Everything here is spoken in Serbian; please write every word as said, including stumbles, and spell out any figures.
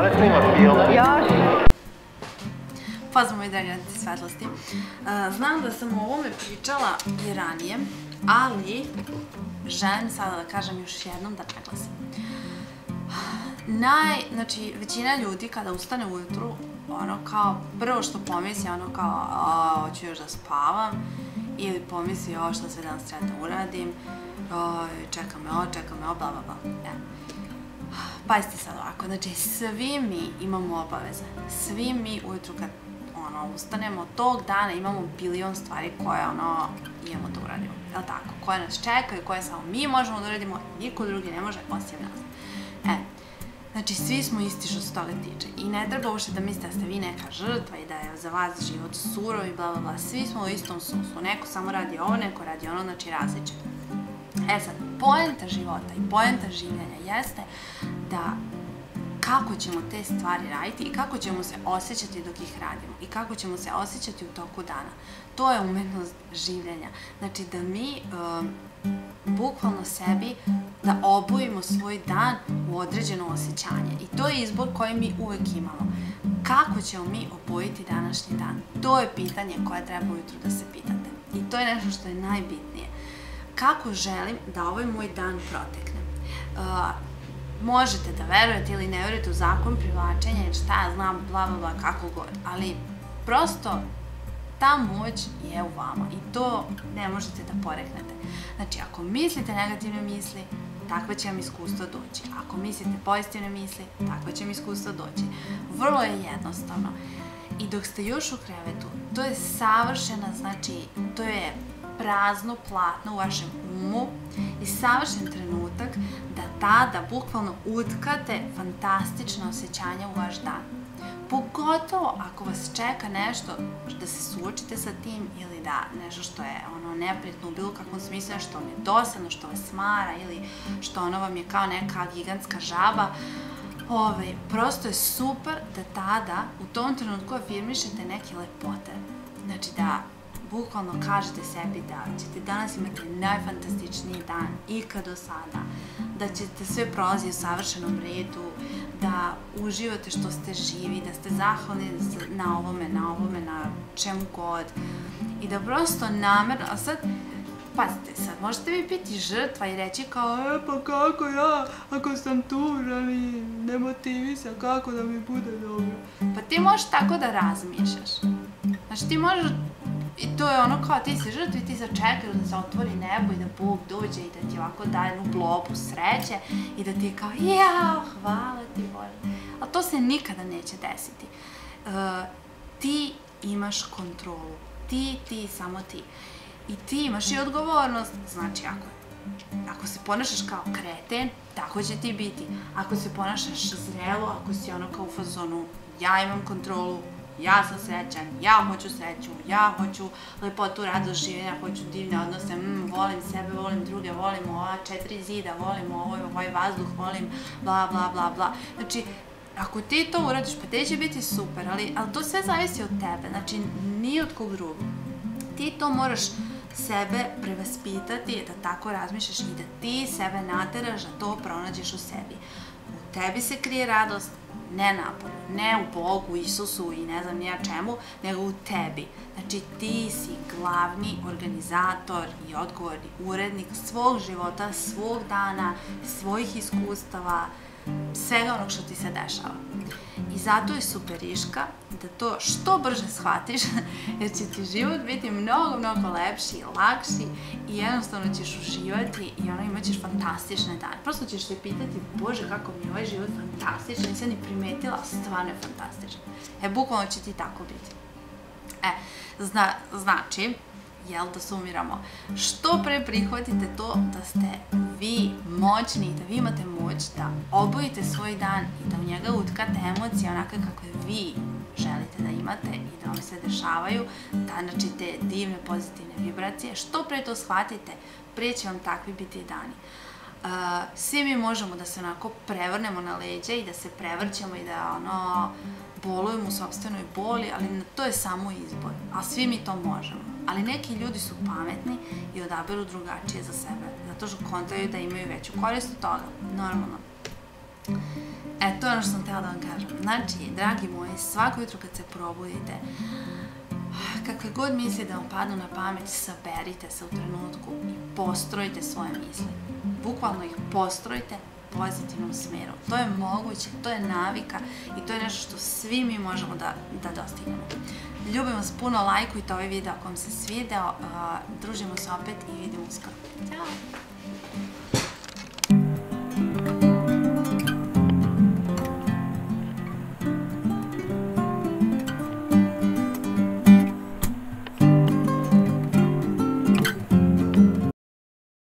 Pozdrav moji dragi gledatelji svetlosti. Znam da sam o ovome pričala i ranije, ali želim sada da kažem još jednom da naglasim. Naj, znači, većina ljudi kada ustane ujutru, ono kao, prvo što pomisli, ono kao, a, hoću još da spavam, ili pomisli, o, što sve danas treba da uradim, čeka me o, čeka me o, bla, bla, bla. Pazite sad ovako, znači, svi mi imamo obaveze, svi mi ujutru kad ustanemo, tog dana imamo bilion stvari koje ono imamo da uradimo, je li tako? Koje nas čekaju, koje samo mi možemo da uradimo, niko drugi ne može osim nas. E, znači svi smo isti što se toga tiče i ne treba uopšte da mislite da ste vi neka žrtva i da je za vas život surov i bla bla bla, svi smo u istom suslu, neko samo radi ovo, neko radi ono, znači različito. E sad, poenta života i poenta življenja jeste da kako ćemo te stvari raditi i kako ćemo se osjećati dok ih radimo i kako ćemo se osjećati u toku dana. To je umetnost življenja. Znači da mi bukvalno sebi da obujemo svoj dan u određeno osjećanje i to je izbor koji mi uvek imamo. Kako ćemo mi obojiti današnji dan? To je pitanje koje treba ujutru da se pitate i to je nešto što je najbitnije. Kako želim da ovaj moj dan protekne? Možete da verujete ili ne verujete u zakon privlačenja ili šta ja znam, bla bla bla, kako god, ali prosto ta moć je u vama i to ne možete da poreknete. Znači, ako mislite negativne misli, takva će vam iskustvo doći. Ako mislite pozitivne misli, takva će vam iskustvo doći. Vrlo je jednostavno. I dok ste još u krevetu, to je savršena, znači, to je prazno platno u vašem umu i savršen trenutak da tada bukvalno utkate fantastično osjećanja u vaš dan. Pogotovo ako vas čeka nešto da se suočite sa tim ili da nešto što je ono neprijatno u bilo kakvom smislu, što vam je dosadno, što vas smara ili što ono vam je kao neka gigantska žaba. Ove, prosto je super da tada u tom trenutku afirmišete neke lepote. Znači da bukvalno kažete sebi da ćete danas imati najfantastičniji dan ikad do sada, da ćete sve prolaziti u savršenom redu, da uživate što ste živi, da ste zahvalni na ovome, na ovome, na čemu god i da prosto namerno, a sad, pazite sad, možete vi biti žrtva i reći kao, e pa kako ja, ako sam tužan i nemotivisan, kako da mi bude dobro? Pa ti možeš tako da razmišljaš. Znači ti možeš, i to je ono kao ti si žrtva i ti začekaš da se otvori nebo i da Bog dođe i da ti ovako daje jednu globu sreće i da ti kao, jao, hvala ti Bože. Ali to se nikada neće desiti. Ti imaš kontrolu. Ti, ti, samo ti. I ti imaš i odgovornost. Znači, ako, ako se ponašaš kao kreten, tako će ti biti. Ako se ponašaš zrelo, ako si ono kao u fazonu, ja imam kontrolu, ja sam srećan, ja hoću sreću, ja hoću lepotu, radost življenja, hoću divne odnose, volim sebe, volim druge, volim ova četiri zida, volim ovaj vazduh, volim bla bla bla bla. Znači, ako ti to uradiš, pa te će biti super, ali to sve zavisi od tebe, znači ni od kog drugog. Ti to moraš sebe prevaspitati, da tako razmišljaš i da ti sebe nateraš da to pronađeš u sebi. U tebi se krije radost, ne napolju, ne u Bogu, Isusu i ne znam nija čemu, nego u tebi. Znači ti si glavni organizator i odgovorni urednik svog života, svog dana, svojih iskustava, svega onog što ti se dešava. I zato je superiška da to što brže shvatiš, jer će ti život biti mnogo, mnogo lepši i lakši i jednostavno ćeš uživati i ono imat ćeš fantastične dane. Prosto ćeš se pitati, Bože, kako mi je ovaj život fantastičan, nisam ni primetila, stvarno je fantastičan. E, bukvalno će ti tako biti. E, znači, jel da sumiramo, što pre prihvatite to da ste vi moćni, da vi imate moć da obojite svoj dan i da u njega utkate emocije onakve kakve vi želite da imate i da vam se dešavaju, znači te divne pozitivne vibracije, što pre to shvatite, prije će vam takvi biti dani. Svi mi možemo da se onako prevrnemo na leđa i da se prevrćemo i da ono bolujemo u sopstvenoj boli, ali to je samo izbor, a svi mi to možemo. Ali neki ljudi su pametni i odaberu drugačije za sebe, zato što kontaju da imaju veću korist od toga, normalno. E, to je ono što sam htjela da vam kažem. Znači, dragi moji, svako jutro kad se probudite, kakve god misli da vam padnu na pamet, saberite se u trenutku i postrojite svoje misli. Bukvalno ih postrojite u pozitivnom smjeru. To je moguće, to je navika i to je nešto što svi mi možemo da, da dostignemo. Ljubim vas puno, lajkujte ovaj video ako vam se svideo, družimo se opet i vidimo uskoro. Ćao!